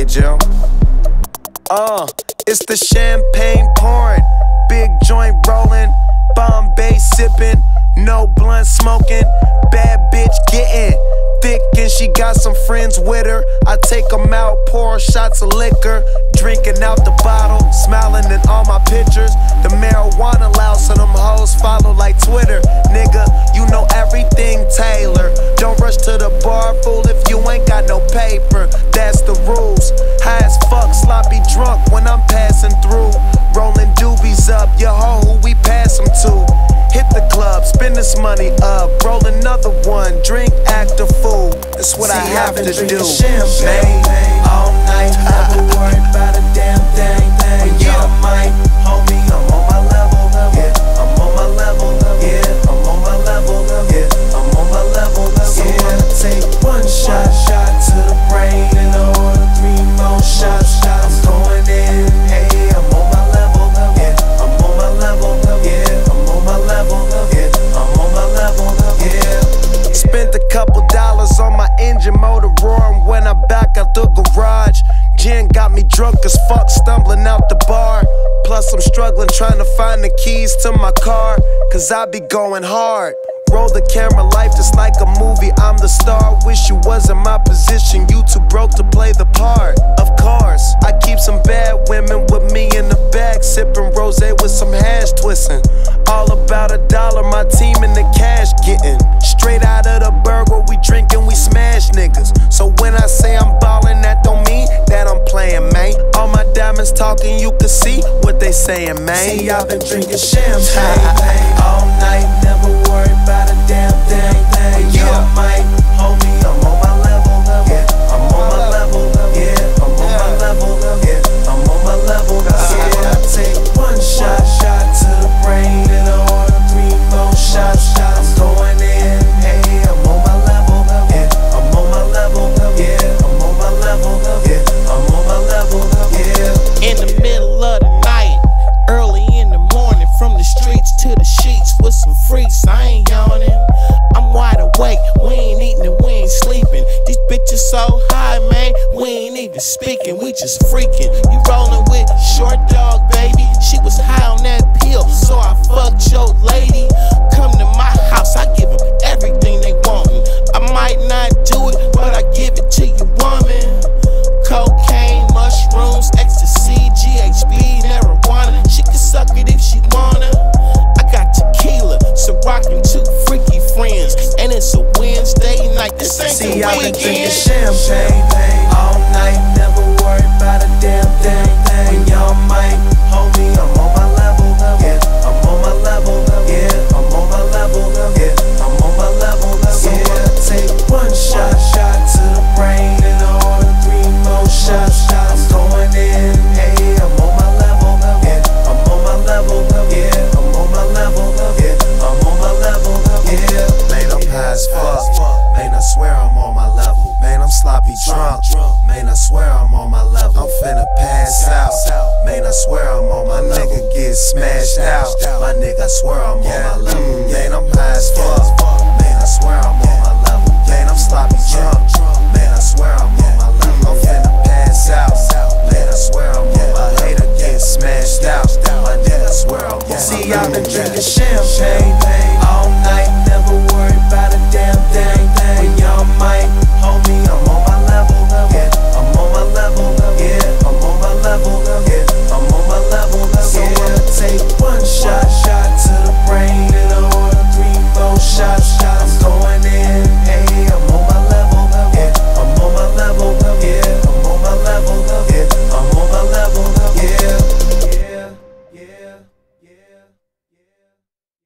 Jim. It's the champagne pouring, big joint rolling, Bombay sipping, no blunt smoking, bad bitch getting thick and she got some friends with her. I take them out, pour shots of liquor, drinking out the bottle, smiling in all my pictures. The marijuana loud, so them hoes follow like Twitter. Nigga, you know everything Taylor. Don't rush to the bar, fool, if you ain't got no paper. That's the rules. High as fuck, sloppy drunk when I'm passing through. Rolling doobies up, your hoe who we pass them to. Hit the club, spend this money up, roll another one, drink, act a fool. That's what I have to do. Champagne all night, never worry about a damn thing. Y'all might, homie, I'm on my level. Yeah, I'm on my level. Yeah, I'm on my level. Yeah, I'm on my level. So I'ma take one shot to the brain and order 3 more shots. I'm going in, hey, I'm on my level. Yeah, I'm on my level. Yeah, I'm on my level. Yeah, I'm on my level. Yeah. Spent a couple dollars on my engine motor roaring when I back out the garage. Gin got me drunk as fuck, stumbling out the bar. Plus I'm struggling trying to find the keys to my car, cause I be going hard. Roll the camera, life just like a movie, I'm the star. Wish you was in my position, you too broke to play the part. Of course, I keep some bad women with me in the back, sipping rosé with some hash twisting. All about $1, my team in the cash getting. Straight out of the burger, we drinking, we smash niggas. So when I say I'm ballin', that don't mean that I'm playing, man. All my diamonds talking, you can see what they saying, man. See, I've been drinking champagne all night, never worry about a damn thing. Y'all might, homie, I'm on my level. Yeah, I'm on my level. Yeah, I'm on my level. Yeah, I'm on my level. So I take one shot to the brain and order 3 more shots. I'm going in, hey, I'm on my level. Yeah, I'm on my level. Yeah, I'm on my level. Yeah, I'm on my level. Yeah. In the middle of the night, early in the morning, from the streets to the sheets with some freaks, I ain't yawning. I'm wide awake, we ain't eating and we ain't sleeping. These bitches so high, man, we ain't even speaking, we just freaking. You rolling with Short Dog, baby, she was high on that pill, so I fucked your lady. Come to my house, I give them everything they want. I might not do it, but I give it to you, woman. Cocaine, mushrooms, ecstasy, GHB, marijuana. She can suck it if she wanna. I got tequila, so rockin' 2 freaky friends, and it's a Wednesday night. This ain't See, the I've been drinking weekend. champagne all night, never worry about a damn thing. Y'all might, homie, I'm on my level. Yeah, I'm on my level. Yeah, I'm on my level. Yeah, I'm on my level. So I'ma take one shot to the brain and order 3 more shots. I'm going in, hey, I'm on my level. Yeah, I'm on my level. Yeah, I'm on my level. Yeah, I'm on my level. Yeah. Man, I'm high as fuck. Man, I swear I'm on my level. Man, I'm sloppy drunk. Man, I swear I'm on my level. I'm finna pass out. Man, I swear I'm on my nigga get smashed out. My nigga, I swear I'm on my level. Man, I'm high as fuck. Man, I swear I'm on my level. Man, I'm sloppy drunk. Man, I swear I'm on my level. I'm finna pass out. Man, I swear I'm on my hater get smashed out. My nigga, I swear I'm on my level. See, I've been drinking champagne